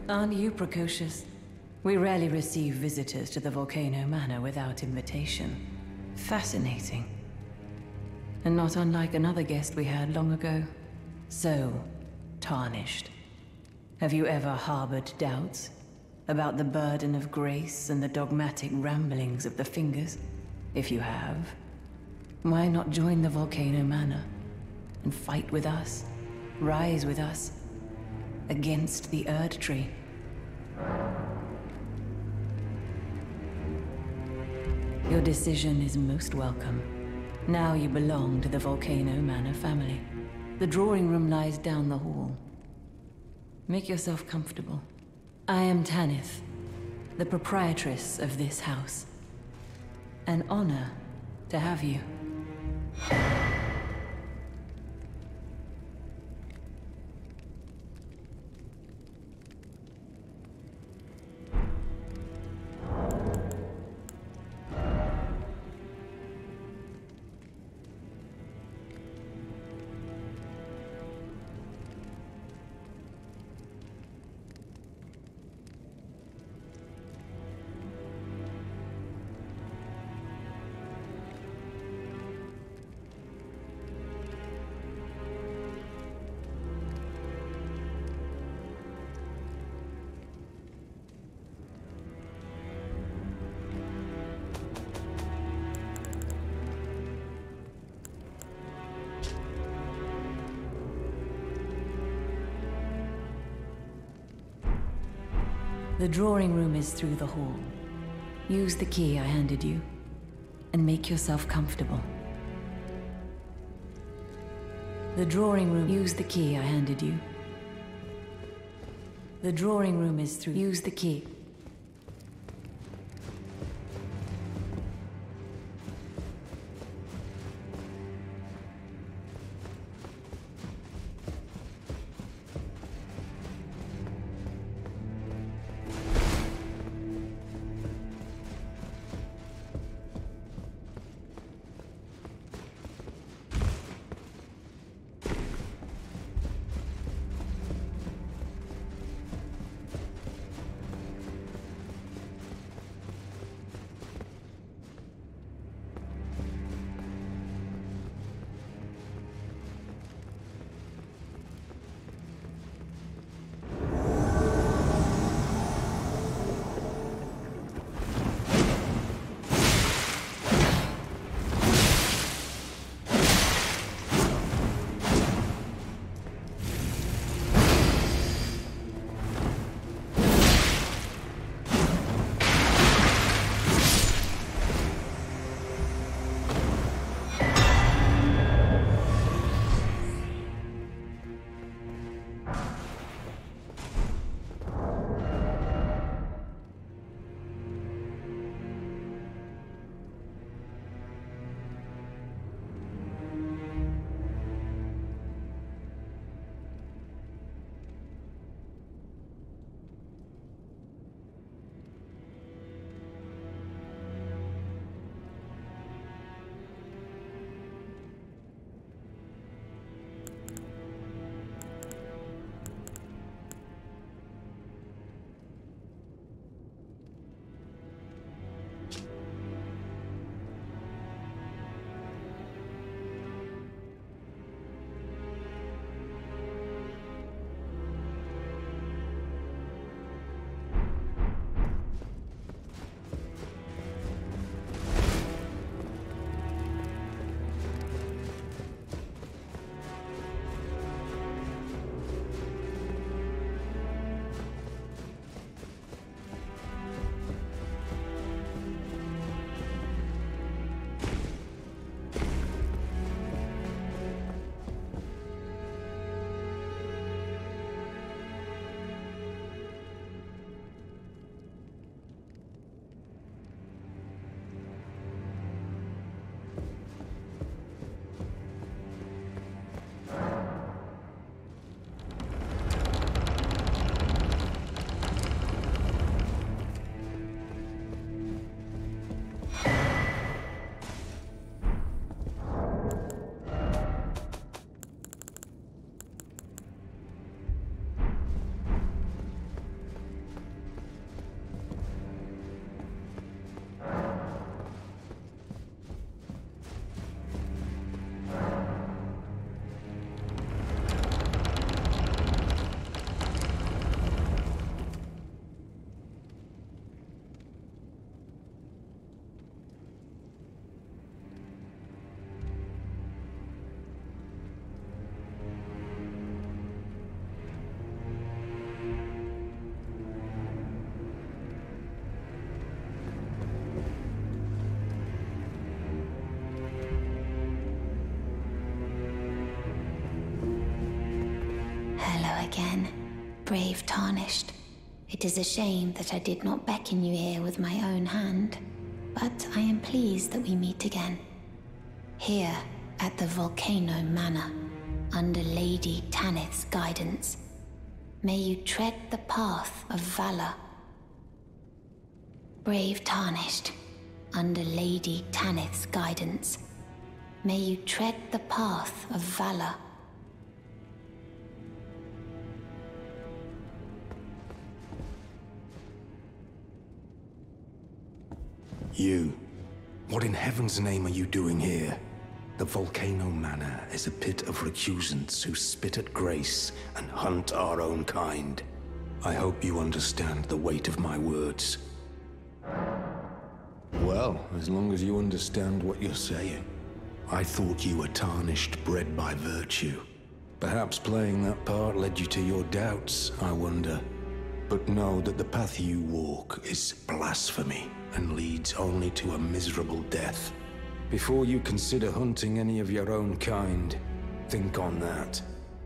Aren't you precocious? We rarely receive visitors to the Volcano Manor without invitation. Fascinating. And not unlike another guest we had long ago. So, tarnished. Have you ever harbored doubts about the burden of grace and the dogmatic ramblings of the Fingers? If you have, why not join the Volcano Manor and fight with us, rise with us, against the Erdtree? Your decision is most welcome. Now you belong to the Volcano Manor family. The drawing room lies down the hall. Make yourself comfortable. I am Tanith, the proprietress of this house. An honor to have you. The drawing room is through the hall. Use the key I handed you, and make yourself comfortable. The drawing room. Use the key I handed you. The drawing room is through. Use the key. Hello again, brave Tarnished. It is a shame that I did not beckon you here with my own hand, but I am pleased that we meet again. Here, at the Volcano Manor, under Lady Tanith's guidance. May you tread the path of valor. Brave Tarnished, under Lady Tanith's guidance. May you tread the path of valor. You. What in heaven's name are you doing here? The Volcano Manor is a pit of recusants who spit at grace and hunt our own kind. I hope you understand the weight of my words. Well, as long as you understand what you're saying. I thought you were tarnished, bred by virtue. Perhaps playing that part led you to your doubts, I wonder. But know that the path you walk is blasphemy and leads only to a miserable death. Before you consider hunting any of your own kind, think on that.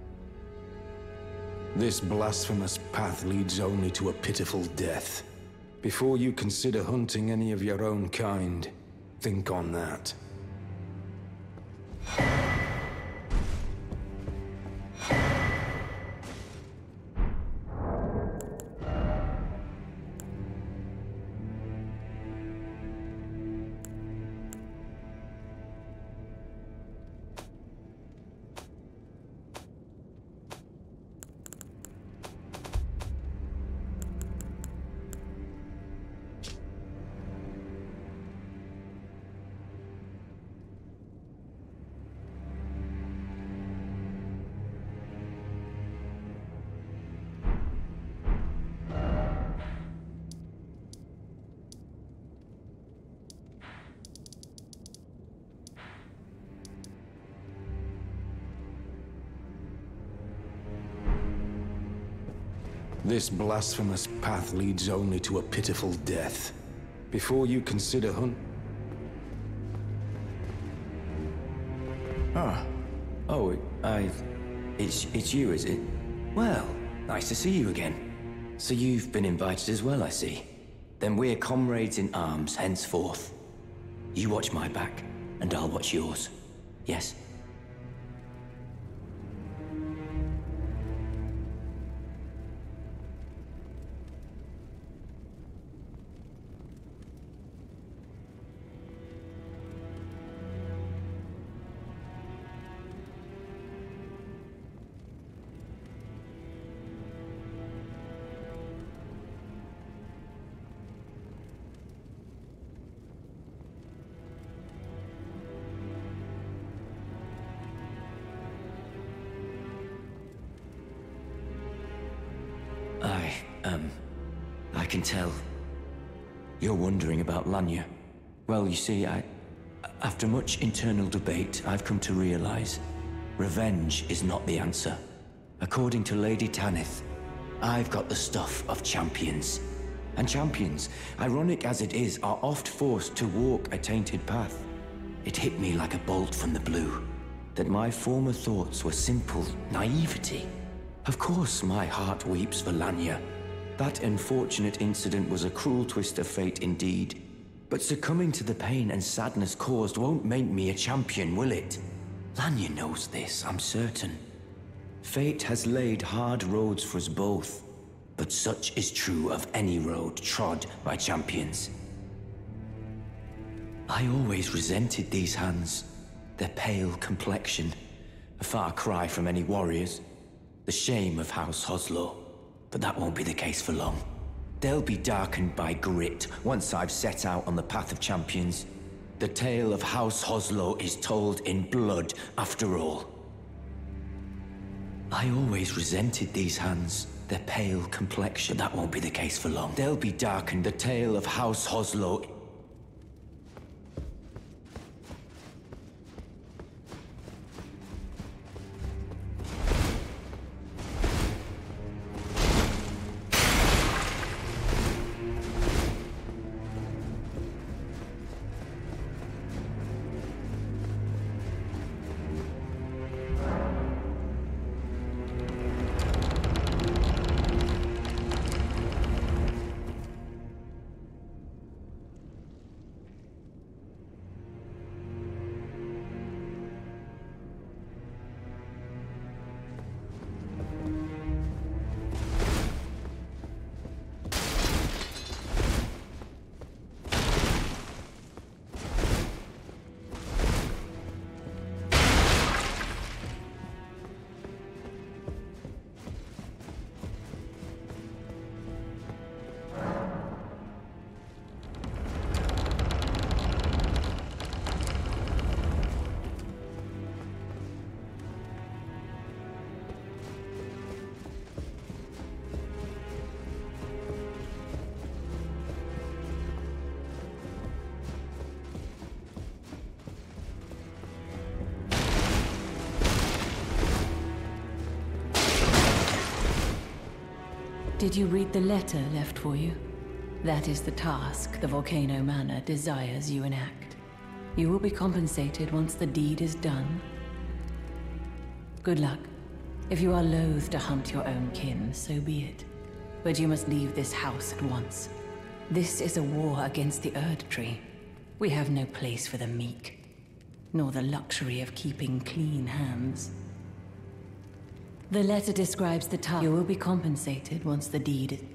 This blasphemous path leads only to a pitiful death. Before you consider hunting any of your own kind, think on that. This blasphemous path leads only to a pitiful death. Before you consider It's you, is it? Well, nice to see you again. So you've been invited as well, I see. Then we're comrades in arms henceforth. You watch my back, and I'll watch yours. Yes? I can tell. You're wondering about Lanya. Well, you see, after much internal debate, I've come to realize revenge is not the answer. According to Lady Tanith, I've got the stuff of champions. And champions, ironic as it is, are oft forced to walk a tainted path. It hit me like a bolt from the blue, that my former thoughts were simple naivety. Of course my heart weeps for Lanya. That unfortunate incident was a cruel twist of fate indeed. But succumbing to the pain and sadness caused won't make me a champion, will it? Lanya knows this, I'm certain. Fate has laid hard roads for us both, but such is true of any road trod by champions. I always resented these hands, their pale complexion, a far cry from any warriors. The shame of House Hoslow, but that won't be the case for long. They'll be darkened by grit once I've set out on the path of champions. The tale of House Hoslow is told in blood, after all. I always resented these hands, their pale complexion. That won't be the case for long. They'll be darkened. The tale of House Hoslow. Did you read the letter left for you? That is the task the Volcano Manor desires you enact. You will be compensated once the deed is done. Good luck. If you are loath to hunt your own kin, so be it. But you must leave this house at once. This is a war against the Erdtree. We have no place for the meek, nor the luxury of keeping clean hands. The letter describes the task. You will be compensated once the deed is...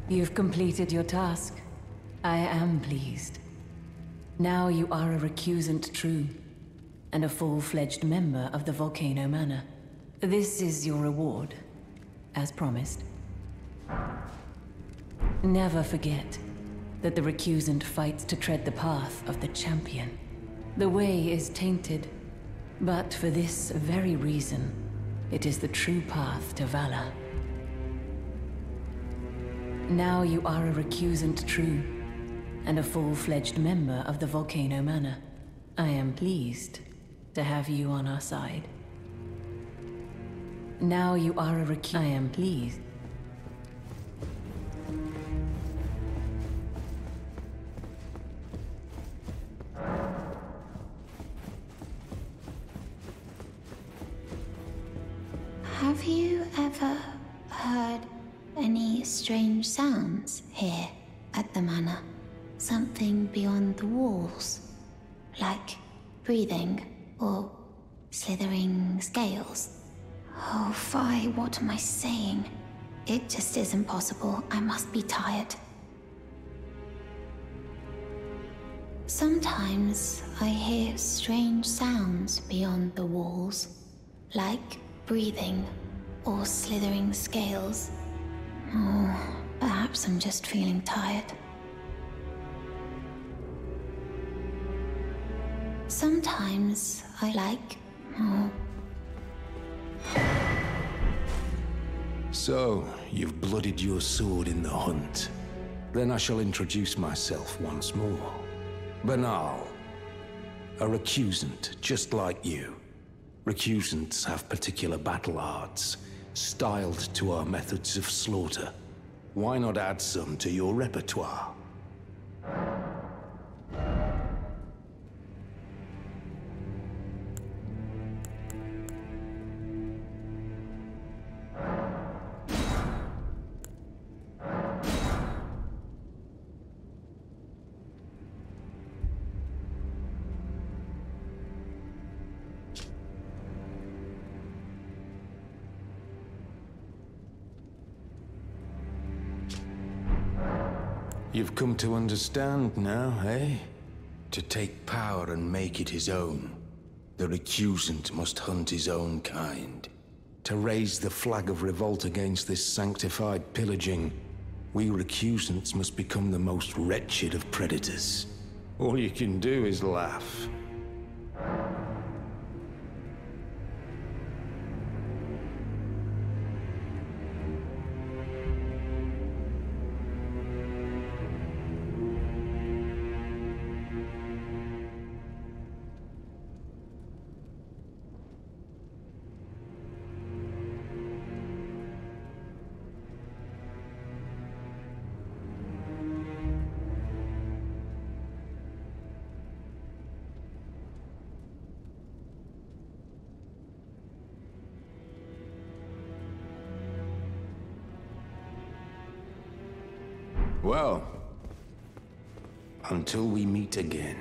You've completed your task. I am pleased. Now you are a recusant true, and a full-fledged member of the Volcano Manor. This is your reward, as promised. Never forget that the recusant fights to tread the path of the champion. The way is tainted, but for this very reason, it is the true path to valor. Now you are a recusant true, and a full-fledged member of the Volcano Manor. I am pleased to have you on our side. Now you are a recusant. I am pleased. Have you ever heard any strange sounds here at the manor? Something beyond the walls? Like breathing or slithering scales? Oh, Phi, what am I saying? It just isn't possible. I must be tired. Sometimes I hear strange sounds beyond the walls, like breathing or slithering scales. Oh, perhaps I'm just feeling tired. Sometimes I like... So, you've blooded your sword in the hunt. Then I shall introduce myself once more. Banal. A recusant, just like you. Recusants have particular battle arts, styled to our methods of slaughter. Why not add some to your repertoire? You've come to understand now, eh? To take power and make it his own, the recusant must hunt his own kind. To raise the flag of revolt against this sanctified pillaging, we recusants must become the most wretched of predators. All you can do is laugh. Well, until we meet again.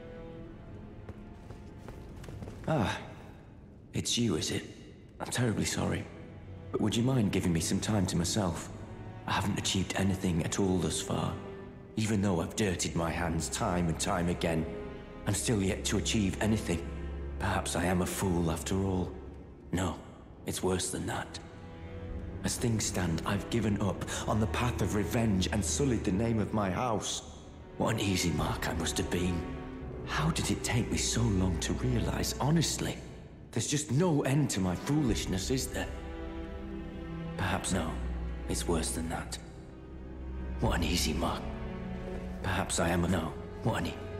Ah, it's you, is it? I'm terribly sorry. But would you mind giving me some time to myself? I haven't achieved anything at all thus far. Even though I've dirtied my hands time and time again, I'm still yet to achieve anything. Perhaps I am a fool after all. No, it's worse than that. As things stand, I've given up on the path of revenge and sullied the name of my house. What an easy mark I must have been. How did it take me so long to realize, honestly? There's just no end to my foolishness, is there? Perhaps no. It's worse than that. What an easy mark. Perhaps I am a no. What an